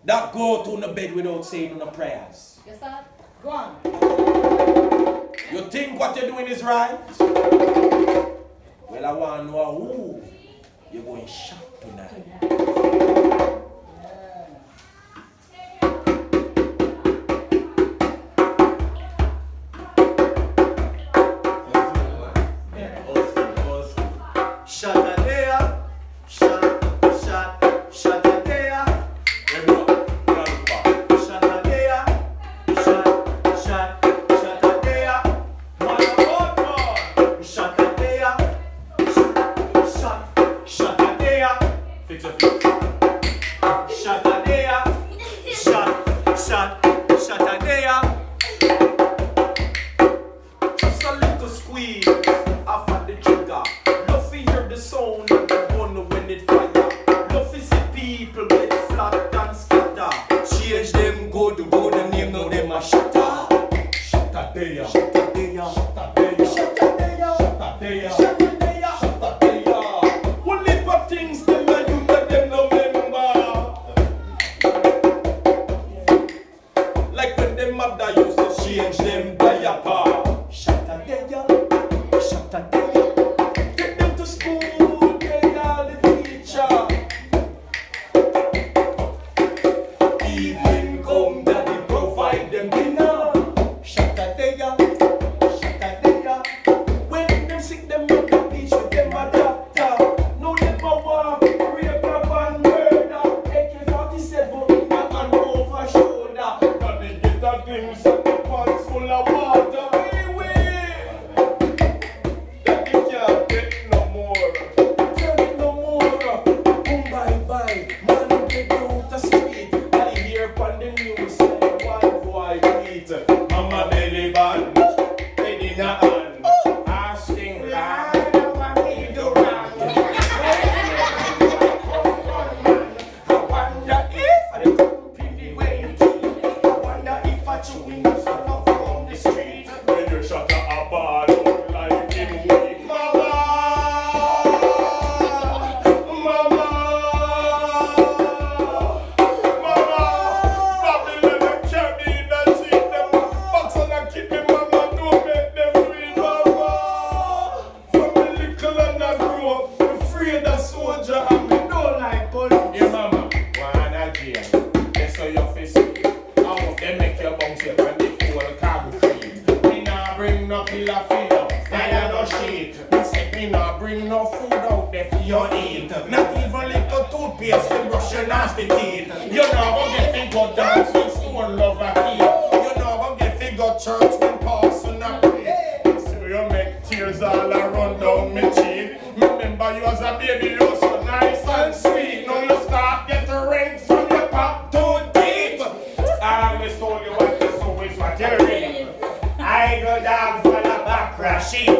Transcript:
that go to the bed without saying no prayers. Yes, sir. Go on. You think what you're doing is right? Well, I want to know who you're going to shop tonight. Shotta there, shotta there. Everyone, Shotta there, shotta there. Shotta there, shotta there. Fix your feet. Shotta there, shotta there. Just a little squeeze off of the trigger. Love to hear the sound of the gun when it fire. Love to see people get flat and scatter. Change them go to the name, now them a Shotta. Shotta there, Shotta there, Shotta there, Shotta there, Shotta there, Shotta there, Shotta there. One heap of things them and you that them no remember. Like when them mother used to change them diaper. Shotta there, Shotta there. Take them to school, they are the teacher. Evening come, daddy provide them dinner. Shotta there, Shotta there. When them sick, them on the beach with them a doctor. No them a walk, rape up and murder. AK-47 in a hand over shoulder. Daddy get a glimpse of the pants full of water. Daddy can't get no more. Can't get no more. Boom bye bye. Man get out the street. I hear on the news say one boy beat Mama belly band, head in a hand, asking Lord, what me do wrong? I wonder if I come in the way you keep. I wonder if I chewing stuff up from the street. When you shut a ball out like him weak, Mama, Mama, Babylon a carry in the seat, them box and a keep him, Mama, don't make them read, Mama. From the little and I grew up, afraid of soldier and me don't like police. Yeah, Mama, wanna jail, that's how you feel sick. I hope they make your bounce up and they full cargo cream. Me nah bring no killer feeder, neither no shit. Me say me nah bring no food out there for your eat. Not even little toothpaste to brush your nasty teeth. You know how get fi go dance with stone lover here. You know how get fi go church when Parson a pray. So you make tears all around down me cheek. Remember you as a baby, you so nice and sweet. Now you start getting rings from your pop too deep. I always told you what this always what you read. I go down for the back sheep.